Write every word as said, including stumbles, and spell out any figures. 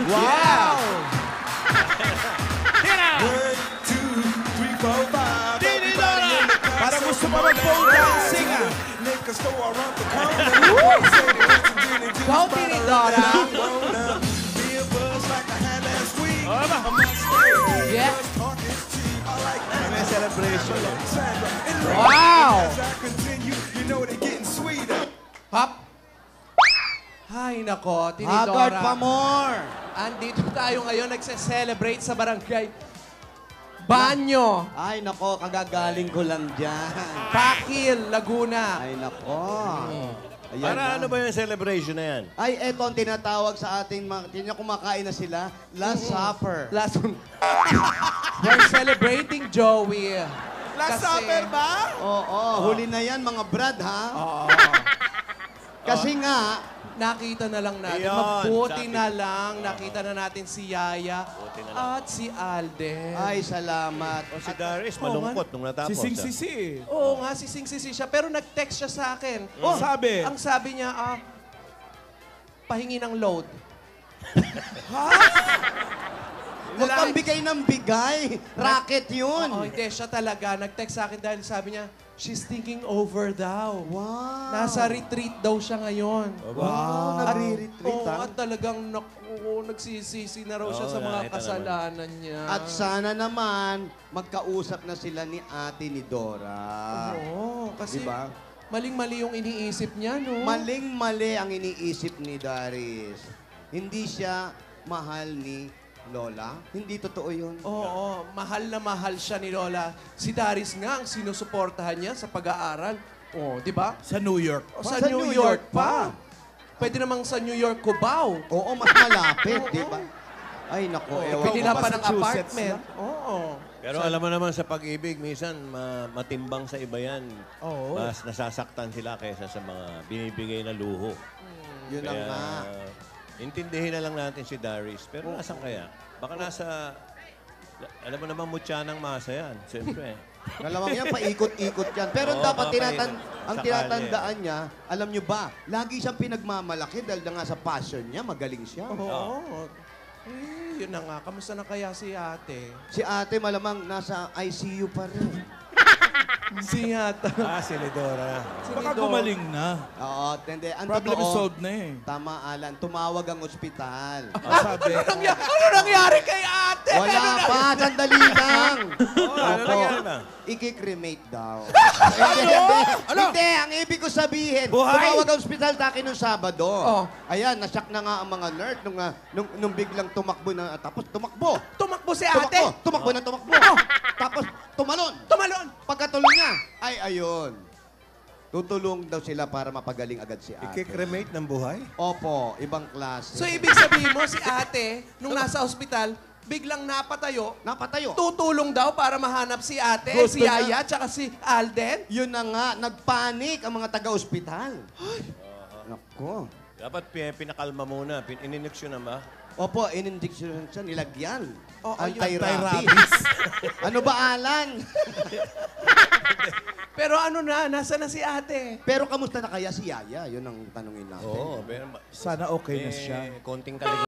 Wow! One, two, three, four, five. Tinidora! Parang gusto pa mag-pole dancing, ah. Liquor store around the corner. Go, Tinidora! Be a buzz like I had last week. Oo ba? I'm not scared. Yeah. Talk is cheap. I like that. May celebration. Sandra, and Wow! as I continue, you know they're getting sweeter. Hop! Ay, nako, Haggard Tinidora. pa more. Andito tayo ngayon, nagse-celebrate sa barangay Banyo, Ay, nako, kagagaling ko lang dyan. Pakil, Laguna. Ay, nako. Ayan Para na. ano ba yung celebration na yan? Ay, eto ang tinatawag sa ating mga... Tinya kumakain na sila. Last Supper. Last one. We're celebrating Joey. Last Kasi- supper ba? Oo, huli na yan, mga brad, ha? Oo. Kasi nga, Nakita na lang natin. Ayun, Mabuti sabi. na lang. Nakita na natin si Yaya Buti na lang. at si Alden. ay, salamat. O si Darius, malungkot nung natapos. Si Sing ah. Sisi. Oo nga, si Sing Sisi siya. Pero nag-text siya sa akin. Oh, sabi. Ang sabi niya, ah, pahingi ng load. Huwag kang bigay ng bigay. Racket yun. Oo, hindi. Siya talaga. Nag-text sa akin dahil sabi niya, she's thinking over daw. Wow. Nasa retreat daw siya ngayon. Wow, At- nagre-retreat, Oo, ha? at talagang naku, nagsisisi na raw siya Oo, sa mga nakita kasalanan niya. At sana naman, magkausap na sila ni ate ni Dora. Oo, kasi Diba? maling-mali yung iniisip niya, no? Maling-mali ang iniisip ni Darius. Hindi siya mahal ni Lola. Hindi totoo yun. Oo, mahal na mahal siya ni Lola. Si Darius nga ang sinusuportahan niya sa pag-aaral. Oo, di ba? Sa New York. O, sa, Sa New, New York, York pa. Pwede namang sa New York, Cubao. Oo, mas malapit, di ba? Ay, nako. ewan Pwede ko na ba pa ng Massachusetts apartment. Oo. Pero alam mo naman sa pag-ibig, minsan ma- matimbang sa iba yan. Oo. Mas nasasaktan sila kaysa sa mga binibigay na luho. Yun na Kaya, nga. intindihin na lang natin si Darius. Pero nasan kaya? Baka nasa... Alam mo naman, mutya ng masa yan. Siyempre. Malamang yan, paikot-ikot yan. Pero Oo, dapat baka tinatan yun. ang Sakali. tinatandaan niya, alam niyo ba, lagi siyang pinagmamalaki dahil na nga sa passion niya, magaling siya. Oo. Eh, yun na nga. Kamusta na kaya si ate? Si ate malamang nasa I C U pa rin. Si ate. Ah, si Lidora. Baka gumaling na. Oo, hindi. Ang Problem totoo, solved na eh. tama, Alan. Tumawag ang ospital. Ah, sabi. Ano nangyari, ano nangyari kay ate? Wala Ano na- pa, sandali lang. Oh, ano Opo. nangyari na? Iki-cremate daw. hindi, hindi. Hindi, ang ibig ko sabihin, Buhay? tumawag ang ospital sa akin nung Sabado. Oh. Ayan, nasyak na nga ang mga nurse nung, ah, nung, nung biglang tumakbo na, tapos tumakbo. Tumakbo si ate. Tumakbo, tumakbo na tumakbo. Tapos tumalon. Tumalon. Pagkatuloy niya, ay ayun. Tutulong daw sila para mapagaling agad si ate. Ikikremate ng buhay? Opo, ibang klase. So, ibig sabihin mo, si ate, nung nasa ospital, biglang napatayo, Napatayo. tutulong daw para mahanap si ate, Gusto si Yaya, tsaka si Alden. Yun na nga, nagpanik ang mga taga-ospital. Nako. Dapat pi- pinakalma muna. Pin inineksyon na ba? Opo, in-injection siya, nilagyan. Oh, ayun. Anti-rabies. Ano ba, Alan? Pero ano na, nasa na si ate? Pero kamusta na kaya si Yaya? Yun ang tanongin natin. Oo, pero... Sana okay na siya. Eh, konting kalig